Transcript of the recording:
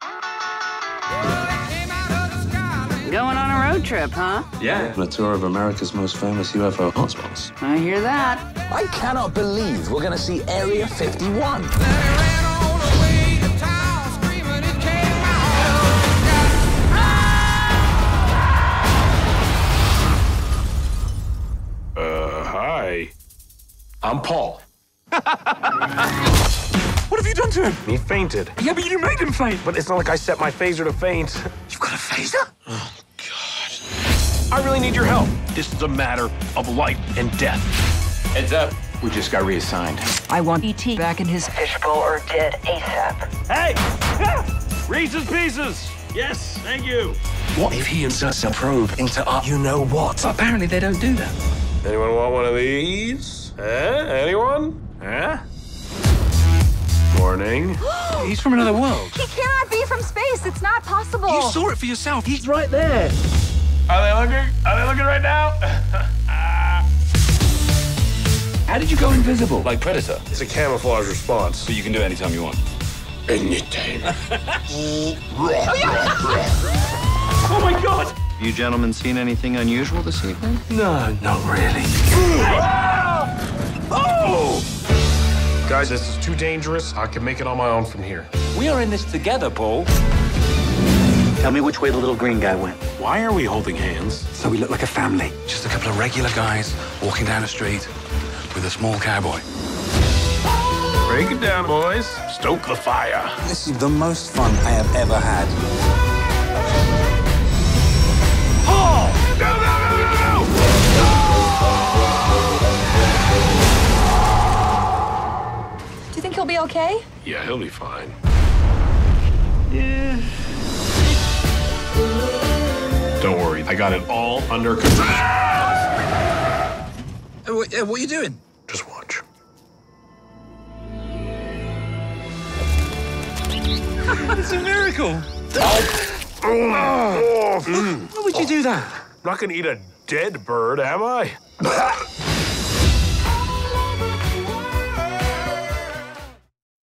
Going on a road trip, huh? Yeah. On a tour of America's most famous UFO hotspots. I hear that. I cannot believe we're going to see Area 51. Hi. I'm Paul. What have you done to him? He fainted. Yeah, but you made him faint. But it's not like I set my phaser to faint. You've got a phaser? Oh, God. I really need your help. This is a matter of life and death. Heads up. We just got reassigned. I want E.T. back in his fishbowl or dead ASAP. Hey! Reese's Pieces! Yes, thank you. What if he inserts a probe into our you-know-what? Apparently they don't do that. Anyone want one of these? Anyone? Morning. He's from another world. He cannot be from space. It's not possible. You saw it for yourself. He's right there. Are they looking? Are they looking right now? How did you go invisible? Like Predator. It's a camouflage response. So you can do it anytime you want. Anytime. Oh my God! You gentlemen seen anything unusual this evening? No, not really. Oh! Guys, this is too dangerous. I can make it on my own from here. We are in this together, Paul. Tell me which way the little green guy went. Why are we holding hands? So we look like a family. Just a couple of regular guys walking down the street with a small cowboy. Break it down, boys. Stoke the fire. This is the most fun I have ever had. Oh! No, no, no, no, no! Do you think he'll be okay? Yeah, he'll be fine. Yeah. Don't worry, I got it all under control. What are you doing? Just watch. It's a miracle. Oh. Why would you do that? I'm not gonna eat a dead bird, am I?